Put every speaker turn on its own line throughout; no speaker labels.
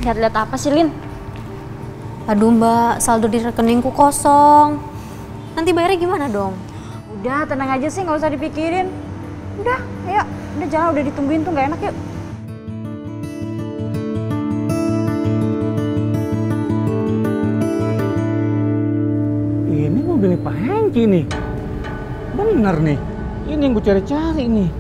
Lihat-lihat apa sih, Lin?
Aduh Mbak, saldo di rekeningku kosong. Nanti bayarnya gimana dong?
Udah, tenang aja sih, nggak usah dipikirin. Udah, ayo. Udah jalan, udah ditungguin tuh, nggak enak yuk.
Ini mobilnya Pak Hengki nih. Bener nih. Ini yang gue cari-cari nih.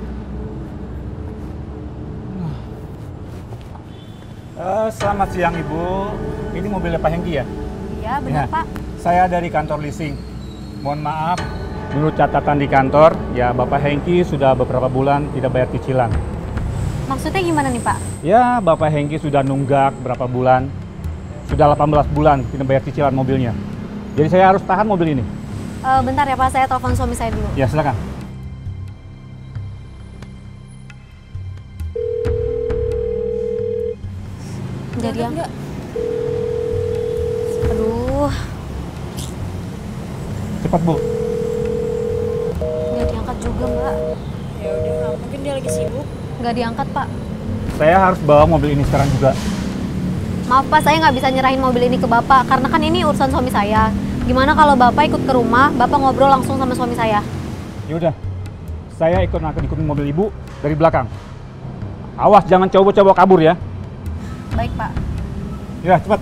Selamat siang Ibu. Ini mobilnya Pak Hengki ya?
Iya benar Pak.
Saya dari kantor leasing. Mohon maaf, menurut catatan di kantor, ya Bapak Hengki sudah beberapa bulan tidak bayar cicilan.
Maksudnya gimana nih Pak?
Ya, Bapak Hengki sudah nunggak berapa bulan. Sudah 18 bulan tidak bayar cicilan mobilnya. Jadi saya harus tahan mobil ini.
Bentar ya Pak, saya telepon suami saya dulu.
Ya, silakan.
Nggak diangkat. Aduh.
Cepat Bu.
Nggak diangkat juga Mbak.
Ya udah, mungkin dia lagi sibuk.
Nggak diangkat Pak.
Saya harus bawa mobil ini sekarang juga.
Maaf Pak, saya nggak bisa nyerahin mobil ini ke Bapak karena kan ini urusan suami saya. Gimana kalau Bapak ikut ke rumah, Bapak ngobrol langsung sama suami saya?
Ya udah, saya akan ikutin mobil Ibu dari belakang. Awas jangan coba-coba kabur ya.
Baik Pak.
Ya, cepat.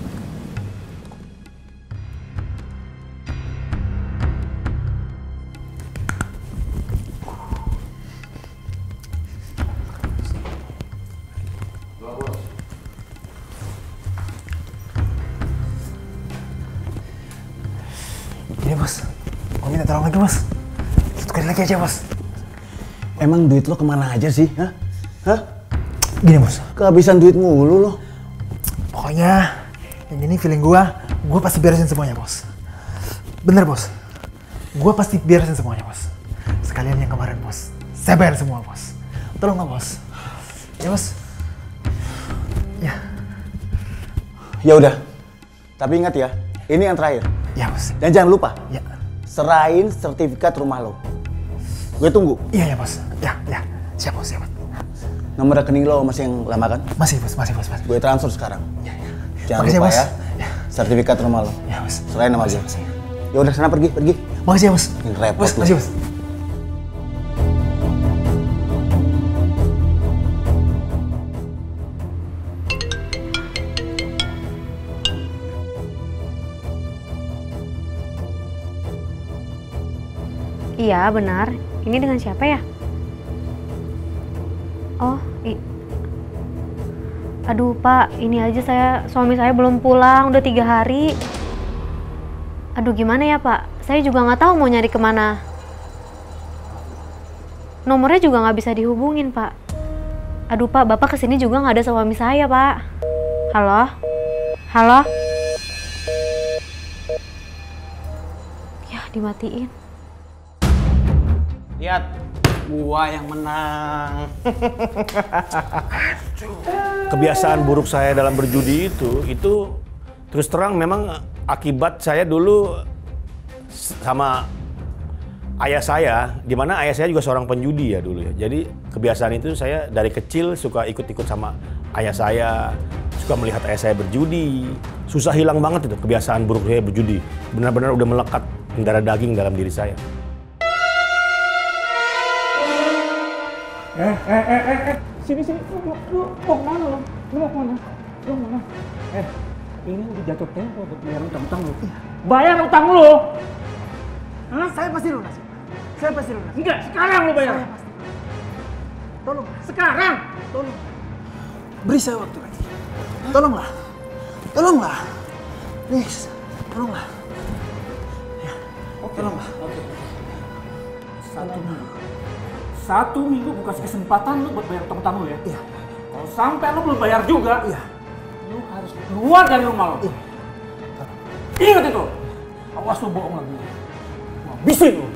Ini bos, gue minta tolong lagi bos. Satu kali lagi aja bos. Emang duit lo kemana aja sih? Hah? Hah? Gini bos, kehabisan duit mulu lo. Pokoknya yang ini feeling gue pasti beresin semuanya bos. Bener bos, gue pasti beresin semuanya bos. Sekalian yang kemarin bos, saya bayar semua bos. Tolong nggak bos? Ya bos. Ya.
Ya udah, tapi ingat ya, ini yang terakhir.
Ya bos.
Dan jangan lupa,
Ya.
serahin sertifikat rumah lo. Gue tunggu.
Iya ya bos. Ya ya. Siap bos, siap bos.
Nomor rekening lo masih yang lama kan?
Masih bos, masih bos.
Gue transfer sekarang.
Ya, ya.
Jangan
Makasih,
lupa
bos.
ya, sertifikat rumah lo.
Ya bos.
Serahin sama gue.
Makasih, makasih.
Ya udah sana pergi.
Makasih ya bos.
Ini repot
Bos,
lu.
makasih bos.
Iya benar. Ini dengan siapa ya? Oh, aduh Pak, ini aja suami saya belum pulang, udah 3 hari. Aduh gimana ya Pak? Saya juga nggak tahu mau nyari kemana. Nomornya juga nggak bisa dihubungin Pak. Aduh Pak, Bapak kesini juga nggak ada suami saya Pak. Halo? Halo? Ya dimatiin.
Lihat, gua yang menang.
Kebiasaan buruk saya dalam berjudi itu terus terang memang akibat saya dulu sama ayah saya, di mana ayah saya juga seorang penjudi ya dulu ya. Jadi kebiasaan itu saya dari kecil suka ikut-ikut sama ayah saya, suka melihat ayah saya berjudi. Susah hilang banget itu kebiasaan buruk saya berjudi. Benar-benar udah melekat mendarah daging dalam diri saya.
Sini. Lu mau kemana lo? Lu mau kemana? Ini udah jatuh tempo buat bayar utang lu. Bayar utang lu! Hah?
Saya pasti lunas. Saya pasti lunas.
Enggak, sekarang lu bayar.
Saya pasti. Tolong.
Sekarang!
Tolong. Beri saya waktu lagi. Tolonglah. Tolonglah. Please. Tolonglah. Ya. Tolonglah.
Oke. 1 minggu. 1 minggu gue kasih kesempatan lu buat bayar utang lu ya.
Iya.
Kalau sampai lu belum bayar juga,
Iya.
lu harus keluar dari rumah lu.
Iya.
Ingat itu. Awas lu bohong lagi. Habisin lu.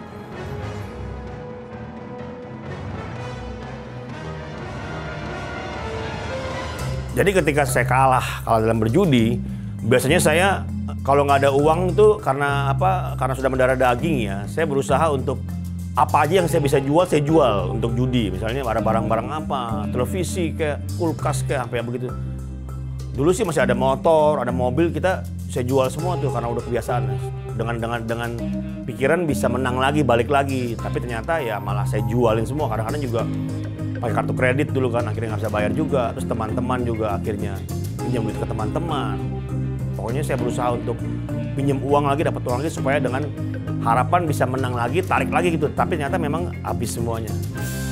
Jadi ketika saya kalah dalam berjudi, biasanya saya kalau nggak ada uang tuh karena apa? Karena sudah mendarah daging ya. Saya berusaha untuk apa aja yang saya bisa jual, saya jual untuk judi. Misalnya ada barang-barang apa, televisi kayak kulkas kayak apa ya begitu. Dulu sih masih ada motor, ada mobil, kita saya jual semua tuh karena udah kebiasaan. Dengan pikiran bisa menang lagi, balik lagi. Tapi ternyata ya malah saya jualin semua. Kadang-kadang juga pakai kartu kredit dulu kan, akhirnya nggak bisa bayar juga. Terus teman-teman juga akhirnya pinjam duit ke teman-teman. Pokoknya saya berusaha untuk pinjam uang lagi, dapat uang lagi supaya dengan harapan bisa menang lagi, tarik lagi gitu. Tapi ternyata memang habis semuanya.